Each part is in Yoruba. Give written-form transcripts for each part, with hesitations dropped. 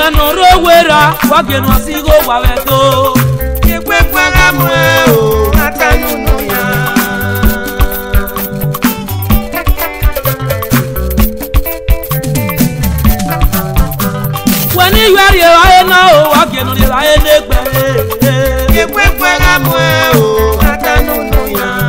Bueno rowera wageno asigo waweto Ikwe kwara mwe o atanunu ya Wani yari aye na o wageno le aye negbe Ikwe kwara mwe o atanunu ya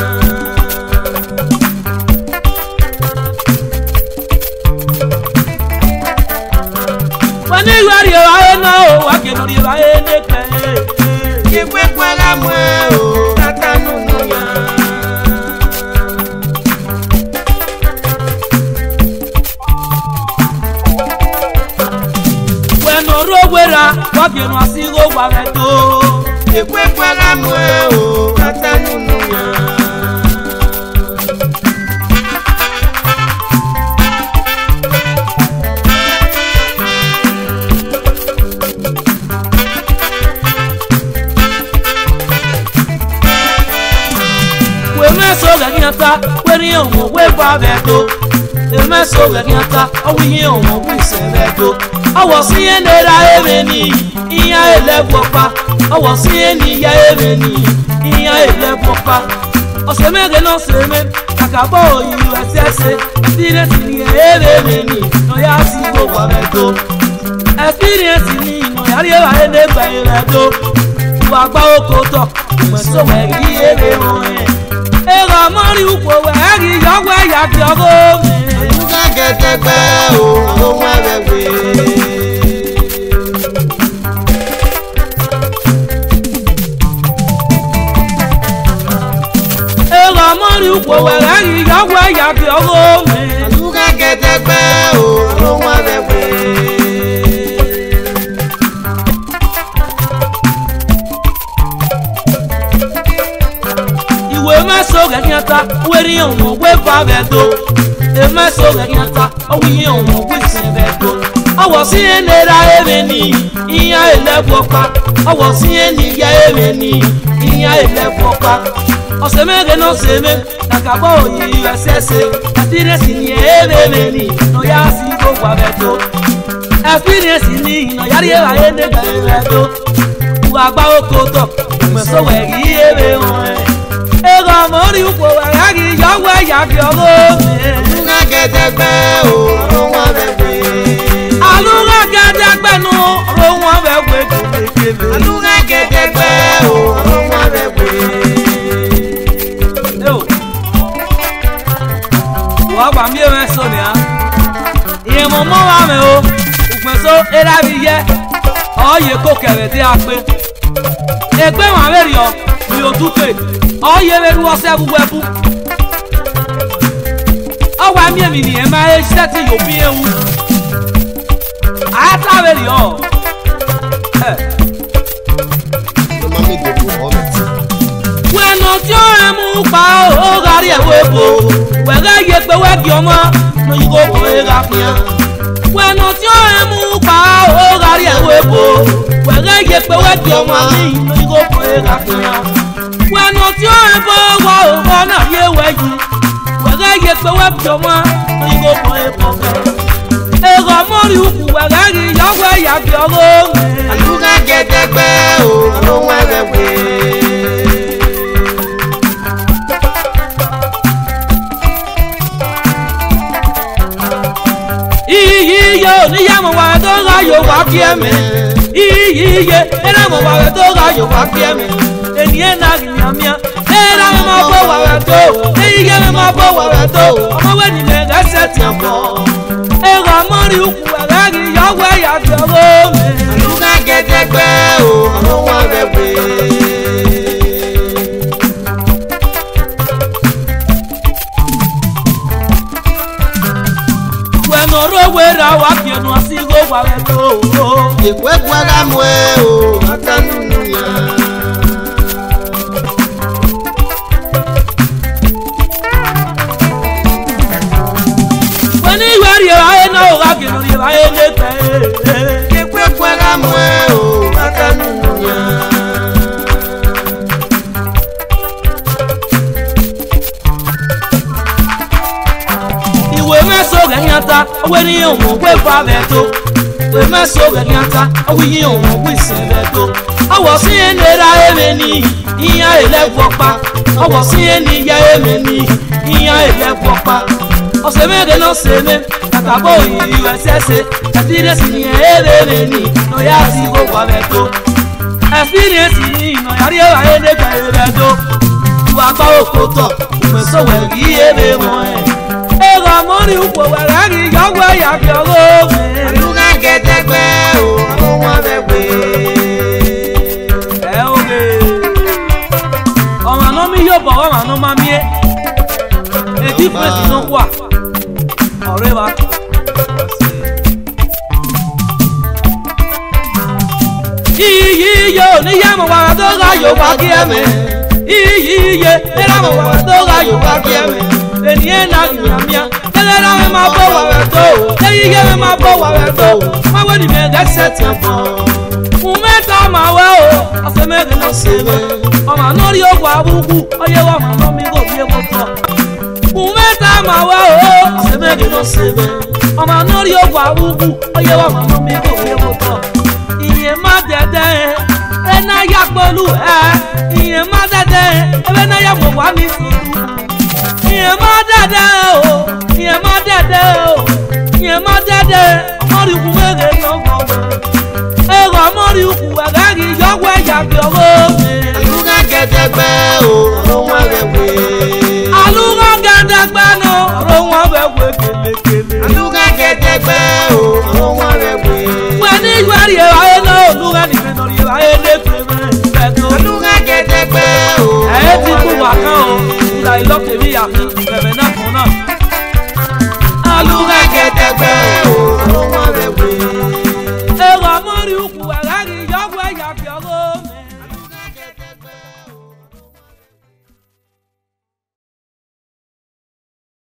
Wani yari aye na o wageno le aye negbe Ikwe kwara mwe o atanunu ya Bueno rowera wageno asigo waweto Ikwe kwara mwe o atanunu ya Emeso gagiata weri omo we babeto Emeso gagiata owiye omo we sebeto Awo si enera emeni iya elebopa Awo si eni ya emeni iya elebopa Osemege no seme akabo yu esese Experience ni emeni no ya si go babeto Experience ni no ya ri wa ene gba iredo Wa gba okoto Emeso weri ere won Ega mari uko wegi yagwe yagyogo Yuga gedegbe o mwewewe Ega mari uko wegi yagwe yagyogo Yuga gedegbe o mwewewe Emeso gagiata weri omo we babeto Emeso gagiata owiye omo we sebeto Awo si enera emeni iya elebopa Awo si eni ya emeni iya elebopa Osemege no seme nakabo yi esese Experience ni emeni no ya si go babeto Experience ni no ya ri wa ene babeto Wa gba okoto Emeso wegi ebe won Ega mori uko wagi yagwe yagyogo Yuga gedegbe o mwewewe Aluga gedegbe no ro won wewe kekebe Yuga gedegbe o mwewewe Yo Wa gba mi e so ni a Iye mo mo wa me o Upenso era bi ye Oye ko kere ti a pe Egbe wa beri o mi o tupe Oye beru ose buwebu Owa mi emi ni e ma e se ti yo bi ewu Ata beri o Mami dobu o meti Bueno ti o emu pa o gari ewebo Wega ye pe wegi omo no yi go bo e ga pia Bueno ti o emu pa o gari ewebo Wega ye pe wegi omo ni no yi go bo e ga pia Bueno ti o ebo wa o na ye weju Wega ye pe wegi omo no yi go bo e po ga Ego mori uku wega gi yagwe yagyogo Yuga gedegbe o mwewewe Iyiye ni ya mo wa to ga yo wa kieme Iyiye era mo wa to ga yo wa kieme Eni na ginyamia era mo bo wa to Iyiye mo bo wa to Omo we ni me ga set ambo Ego mori uku wa gi yo wa ya gyogo Yuga gedegbe o mwewewe Bueno rowera wakienu asigo waweto Ikwe kwara mwe o atanunu ya Wani yari aye na o wakienu le aye negbe Ikwe kwara mwe o atanunu ya Iwe meso gagiata weri omo we babeto we meso gagianta awi yon we sebedo awo si enera emeni iya elevopa awo si eni ya emeni iya elevopa osemege no seme takabo USS katire sini emeni no ya si go kwabeto experience ni no yari wa ene kwabeto wa pa okoto meso we gi ebe mo ego mori upo wa ri yawo ya bi ogo Aluga getegbe o won begbe ọmọ no mi yo bo ọmọ no ma mi e difference no kwa ọ̀rẹ́ wa iyiye ni ya mo wa do ga yo wa ki eme iyiye era mo wa do ga yo wa ki eme eni na mia tẹ́lẹ̀ me ma bo wa we to iyiye me ma bo wa we to ma wo ni me get set up umeta ma wa o afeme de no sebe ọmọ no ri ogwa abugu oye wa ma no mi go bi e ko to umeta ma wa o afeme de no sebe ọmọ no ri ogwa abugu oye wa ma no mi go bi e ko to iye ma dede e na ya polu iye ma dede e na ya mo wa mi suru iye ma dede o iye ma dede o iye ma dede ori ku mege no go ego mori ku agagi yogwe ya bi ogo Aluga getegbe o won begbe aluga getegbe no